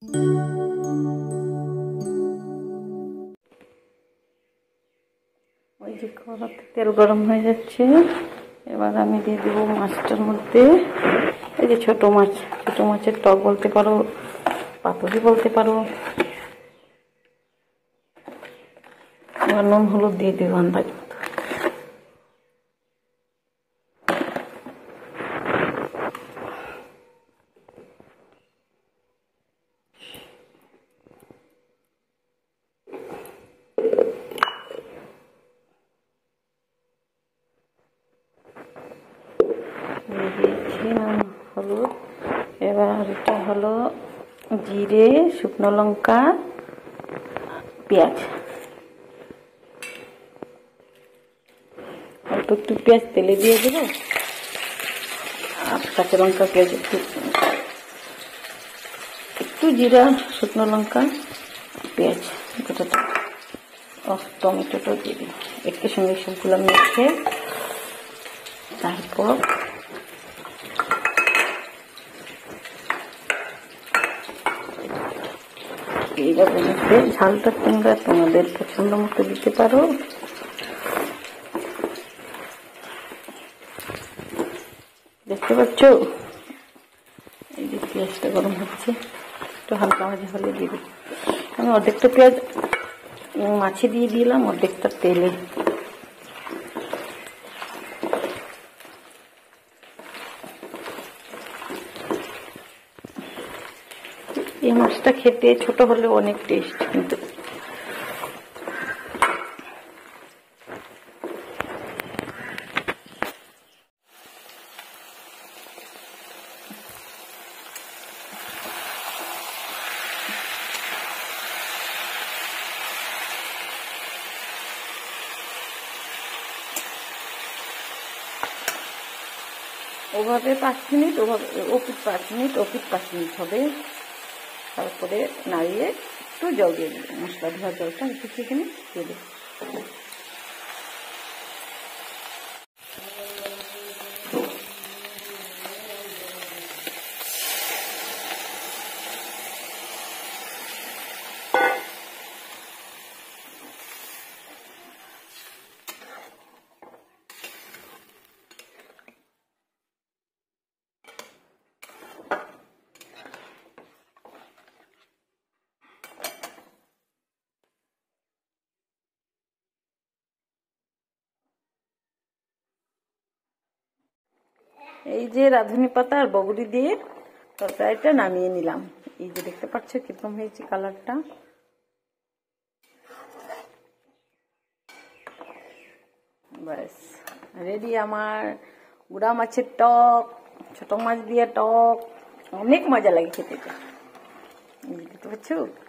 ওই যে কড়াতে তেল গরম হয়ে যাচ্ছে, এবার আমি দিয়ে দেবো মাছটার মধ্যে। এই যে ছোট মাছের টক বলতে পারো, পাতুরি বলতে পারো। এবার নুন হলুদ দিয়ে দেবো আন্দাজ মতো। দিয়েছি নুন হলুদ। এবার এটা হলো জিরে, শুকনো লঙ্কা, পেঁয়াজ। অল্প একটু পেঁয়াজ তেলে দিয়ে দেবো, আর কাঁচা লঙ্কা পেঁয়াজ একটু জিরা, শুকনো লঙ্কা, পেঁয়াজ গোটাটা, টমেটোটা দিয়ে দিই একটু সঙ্গে সবগুলো মেখে। তারপর এইরকম ঝালটা তোমরা তোমাদের পছন্দ মতো দিতে পারো। দেখতে পাচ্ছ এই যে পেঁয়াজটা গরম হচ্ছে, একটু হালকা ভাজা হলে দিবি। আমি অর্ধেকটা পেঁয়াজ মাছে দিয়ে দিলাম, অর্ধেকটা তেলে। এই মাছটা খেতে ছোট হলে অনেক টেস্ট, কিন্তু ওভাবে 5 মিনিট, ওভাবে ওপিট 5 মিনিট, ওপিট 5 মিনিট হবে। তারপরে নাড়িয়ে একটু জল দিয়ে দেবো, মশলা ধোয়া জলটা একটু সেখানে দিয়ে দেবো। এই যে রাঁধুনি পাতা আর বগুড়ি দিয়ে তরকারিটা নামিয়ে নিলাম। এই যে দেখতে পাচ্ছ কিরকম হয়েছে কালারটা। ব্যাস রেডি আমার গুড়া মাছের টক, ছোট মাছ দিয়ে টক। অনেক মজা লাগে খেতে, দেখতে পাচ্ছ।